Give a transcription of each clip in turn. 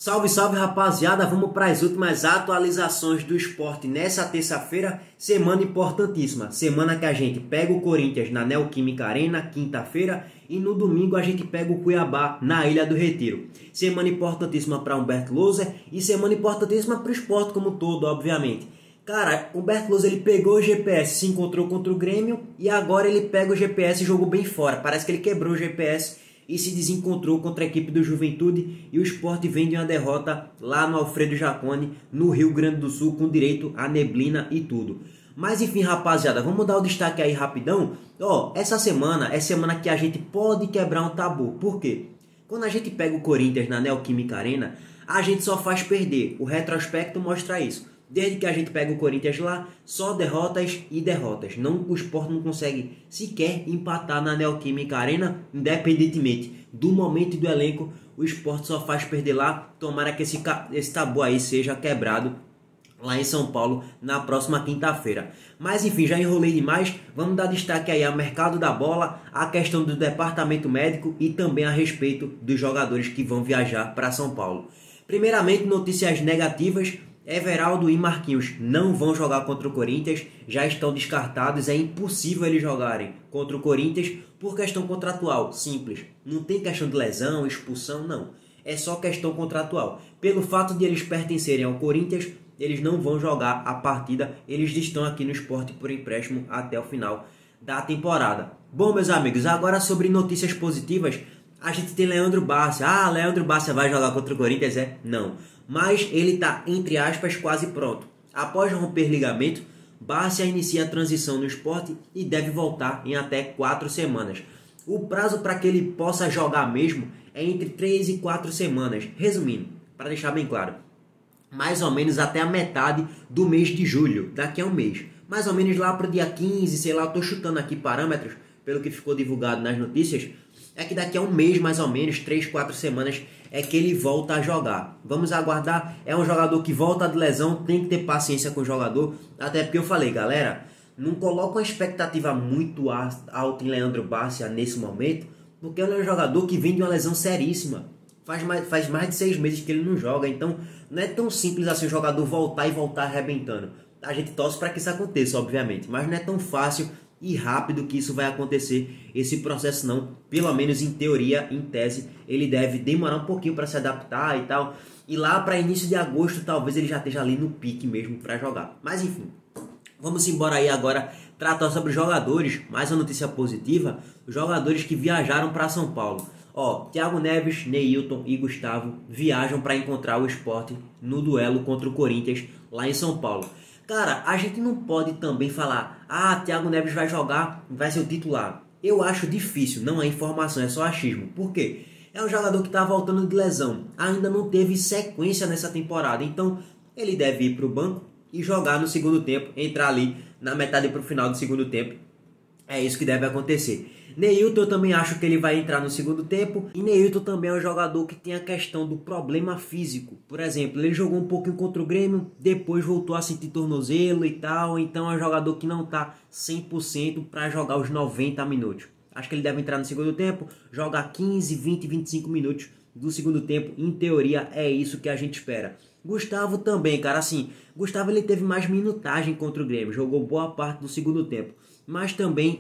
Salve, salve rapaziada, vamos para as últimas atualizações do esporte nessa terça-feira, semana importantíssima, semana que a gente pega o Corinthians na Neoquímica Arena, quinta-feira, e no domingo a gente pega o Cuiabá na Ilha do Retiro. Semana importantíssima para Humberto Louser e semana importantíssima para o esporte como um todo, obviamente. Cara, o Humberto Louser ele pegou o GPS, se encontrou contra o Grêmio e agora ele pega o GPS e jogou bem fora, parece que ele quebrou o GPS e se desencontrou contra a equipe do Juventude e o Sport vem de uma derrota lá no Alfredo Jaconi, no Rio Grande do Sul, com direito à neblina e tudo. Mas enfim, rapaziada, vamos dar o destaque aí rapidão. Essa semana é semana que a gente pode quebrar um tabu. Por quê? Quando a gente pega o Corinthians na Neoquímica Arena, a gente só faz perder. O retrospecto mostra isso. Desde que a gente pega o Corinthians lá, só derrotas e derrotas. O Sport não consegue sequer empatar na Neoquímica Arena, independentemente do momento e do elenco. O Sport só faz perder lá. Tomara que esse tabu aí seja quebrado lá em São Paulo na próxima quinta-feira. Mas enfim, já enrolei demais. Vamos dar destaque aí ao mercado da bola, a questão do departamento médico e também a respeito dos jogadores que vão viajar para São Paulo. Primeiramente, notícias negativas. Everaldo e Marquinhos não vão jogar contra o Corinthians, já estão descartados, é impossível eles jogarem contra o Corinthians por questão contratual, simples. Não tem questão de lesão, expulsão, não. É só questão contratual. Pelo fato de eles pertencerem ao Corinthians, eles não vão jogar a partida, eles estão aqui no Sport por empréstimo até o final da temporada. Bom, meus amigos, agora sobre notícias positivas, a gente tem Leandro Bárcia. Leandro Bárcia vai jogar contra o Corinthians? Não. Mas ele está, entre aspas, quase pronto. Após romper ligamento, Bárcia inicia a transição no esporte e deve voltar em até 4 semanas. O prazo para que ele possa jogar mesmo é entre 3 e 4 semanas. Resumindo, para deixar bem claro, mais ou menos até a metade do mês de julho, daqui a um mês. Mais ou menos lá para o dia 15, sei lá, eu estou chutando aqui parâmetros, pelo que ficou divulgado nas notícias, é que daqui a um mês, mais ou menos, 3, 4 semanas, é que ele volta a jogar. Vamos aguardar. É um jogador que volta de lesão, tem que ter paciência com o jogador. Até porque eu falei, galera, não coloca uma expectativa muito alta em Leandro Bárcia nesse momento, porque ele é um jogador que vem de uma lesão seríssima. Faz mais de 6 meses que ele não joga, então não é tão simples assim o jogador voltar e voltar arrebentando. A gente torce para que isso aconteça, obviamente, mas não é tão fácil e rápido que isso vai acontecer, esse processo não, pelo menos em teoria, em tese, ele deve demorar um pouquinho para se adaptar e tal, e lá para início de agosto talvez ele já esteja ali no pique mesmo para jogar. Mas enfim, vamos embora aí agora tratar sobre os jogadores, mais uma notícia positiva, os jogadores que viajaram para São Paulo. Thiago Neves, Neilton e Gustavo viajam para encontrar o Sport no duelo contra o Corinthians lá em São Paulo. Cara, a gente não pode também falar, Thiago Neves vai jogar, vai ser o titular. Eu acho difícil, não é informação, é só achismo. Por quê? É um jogador que está voltando de lesão, ainda não teve sequência nessa temporada, então ele deve ir para o banco e jogar no segundo tempo, entrar ali na metade para o final do segundo tempo. É isso que deve acontecer. Neilton eu também acho que ele vai entrar no segundo tempo. E Neilton também é um jogador que tem a questão do problema físico. Por exemplo, ele jogou um pouquinho contra o Grêmio, depois voltou a sentir tornozelo e tal. Então é um jogador que não está 100% para jogar os 90 minutos. Acho que ele deve entrar no segundo tempo, jogar 15, 20, 25 minutos do segundo tempo. Em teoria é isso que a gente espera. Gustavo também, cara, assim, Gustavo ele teve mais minutagem contra o Grêmio, jogou boa parte do segundo tempo. Mas também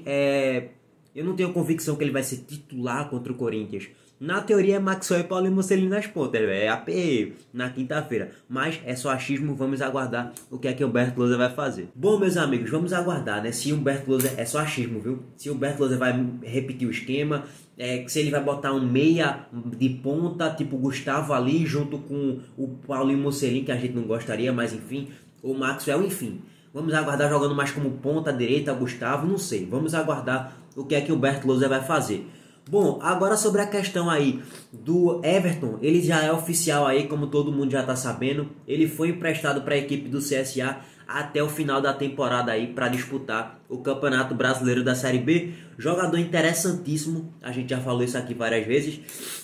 eu não tenho convicção que ele vai ser titular contra o Corinthians. Na teoria é Maxwell e Paulinho Mocelin nas pontas, é APE na quinta-feira. Mas é só achismo, vamos aguardar o que é que o Humberto Louser vai fazer. Bom, meus amigos, vamos aguardar, né? Se o Humberto Louser, é só achismo, viu? Se o Humberto Louser vai repetir o esquema, se ele vai botar um meia de ponta, tipo Gustavo ali, junto com o Paulinho Mocelin, que a gente não gostaria, mas enfim, o Maxwell, enfim. Vamos aguardar jogando mais como ponta direita, Gustavo, não sei. Vamos aguardar o que é que o Humberto Louser vai fazer. Bom, agora sobre a questão aí do Everton, ele já é oficial aí, como todo mundo já está sabendo. Ele foi emprestado para a equipe do CSA até o final da temporada aí para disputar o Campeonato Brasileiro da Série B. Jogador interessantíssimo, a gente já falou isso aqui várias vezes.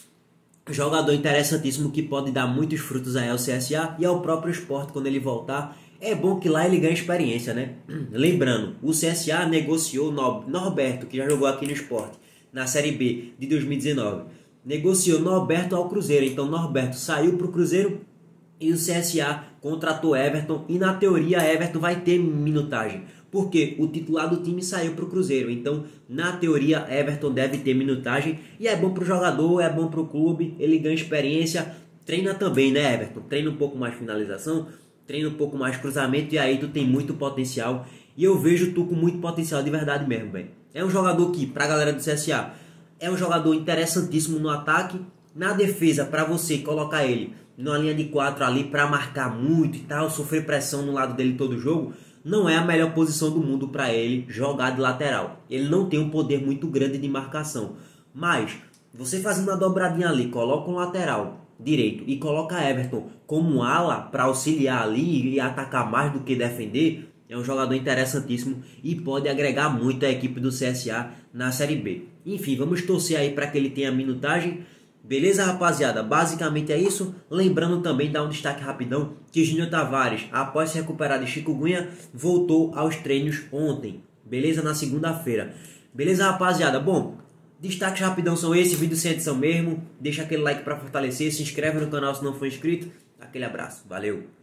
Jogador interessantíssimo que pode dar muitos frutos aí ao CSA e ao próprio Sport quando ele voltar. É bom que lá ele ganhe experiência, né? Lembrando, o CSA negociou Norberto, que já jogou aqui no Sport, na Série B de 2019. negociou Norberto ao Cruzeiro. Então Norberto saiu para o Cruzeiro e o CSA contratou Everton. E na teoria Everton vai ter minutagem, porque o titular do time saiu para o Cruzeiro. Então na teoria Everton deve ter minutagem. E é bom para o jogador, é bom para o clube. Ele ganha experiência, treina também, né, Everton? Treina um pouco mais finalização, treina um pouco mais cruzamento. E aí tu tem muito potencial. E eu vejo tu com muito potencial de verdade mesmo, velho. É um jogador que, pra galera do CSA, é um jogador interessantíssimo no ataque. Na defesa, para você colocar ele numa linha de 4 ali para marcar muito e tal, sofrer pressão no lado dele todo jogo, não é a melhor posição do mundo para ele jogar de lateral. Ele não tem um poder muito grande de marcação. Mas você fazendo uma dobradinha ali, coloca um lateral direito e coloca Everton como ala para auxiliar ali e atacar mais do que defender, é um jogador interessantíssimo e pode agregar muito à equipe do CSA na Série B. Enfim, vamos torcer aí para que ele tenha minutagem. Beleza, rapaziada? Basicamente é isso. Lembrando também, dar um destaque rapidão, que Júnior Tavares, após se recuperar de chikungunya, voltou aos treinos ontem. Beleza? Na segunda-feira. Beleza, rapaziada? Bom, destaques rapidão são esses, vídeo sem edição mesmo. Deixa aquele like para fortalecer, se inscreve no canal se não for inscrito. Aquele abraço, valeu!